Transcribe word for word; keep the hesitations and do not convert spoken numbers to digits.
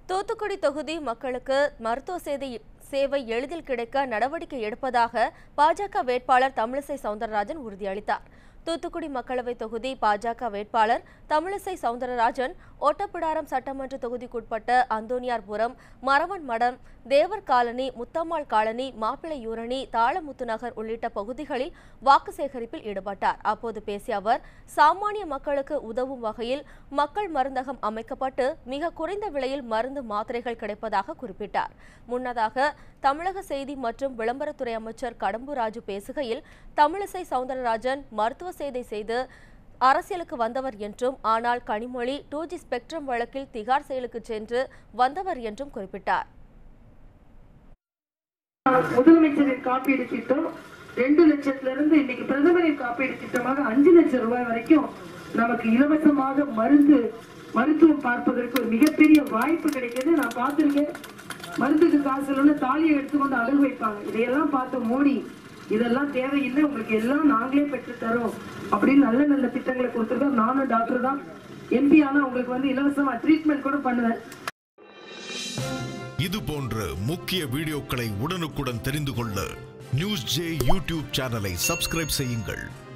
தூத்துக்குடி தொகுதி மக்களுக்கு மருத்துவ சேவை சேவை எளிதில் கிடைக்க நடவடிக்கை எடுப்பதாக பாஜக வேட்பாளர் தமிழிசை சவுந்தரராஜன் உறுதியளித்தார். தூத்துக்குடி மக்களவை தொகுதி பாஜக வேட்பாளர் தமிழிசை சவுந்தரராஜன் ஒட்டப்பிடாரம் சட்டமன்ற தொகுதிக்குட்பட்ட அந்தோனியார்புரம், மரவன் மடம், தேவர் காலனி, முத்தம்மாள் காலனி, மாப்பிள்ளையூரணி, தாளமுத்து நகர் உள்ளிட்ட பகுதிகளில் வாக்கு சேகரிப்பில் ஈடுபட்டார். அப்போது பேசிய அவர், சாமானிய மக்களுக்கு உதவும் வகையில் மக்கள் மருந்தகம் அமைக்கப்பட்டு மிக குறைந்த விலையில் மருந்து மாத்திரைகள் கிடைப்பதாக குறிப்பிட்டார். முன்னதாக தமிழக செய்தி மற்றும் விளம்பரத்துறை அமைச்சர் கடம்பூர் ராஜு பேசுகையில், தமிழிசை சவுந்தரராஜன் மருத்துவ சேவை செய்து அரசியலுக்கு வந்தவர் என்றும், ஆனால் கனிமொழி டூ ஜி ஸ்பெக்ட்ரம் வழக்கில் திகார் செயலுக்கு சென்று வந்தவர் என்றும் குறிப்பிட்டார். முதலமைச்சரின் காப்பீடு திட்டம் ரெண்டு லட்சத்துல இருந்து இன்னைக்கு பிரதமரின் காப்பீடு திட்டமாக அஞ்சு லட்சம் ரூபாய் வரைக்கும் நமக்கு இலவசமாக மருந்து மருத்துவம் பார்ப்பதற்கு ஒரு மிகப்பெரிய வாய்ப்பு கிடைக்கிறது. நான் பார்த்திருக்கேன், மருந்துக்கு காசு இல்லைன்னு தாலியை எடுத்துக்கொண்டு அழுகு வைப்பாங்க. இதையெல்லாம் பார்த்த மோடி, இதெல்லாம் தேவையில்லை, உங்களுக்கு எல்லாம் நாங்களே பெற்று தரோம் அப்படின்னு நல்ல நல்ல திட்டங்களை கொடுத்துருக்கோம். நானும் டாக்டர் தான், எம்பி ஆனா உங்களுக்கு வந்து இலவசமா ட்ரீட்மெண்ட் கூட பண்ணுவேன். இது போன்ற முக்கிய வீடியோக்களை உடனுக்குடன் தெரிந்து கொள்ள நியூஸ் ஜே யூடியூப் சேனலை சப்ஸ்கிரைப் செய்யுங்கள்.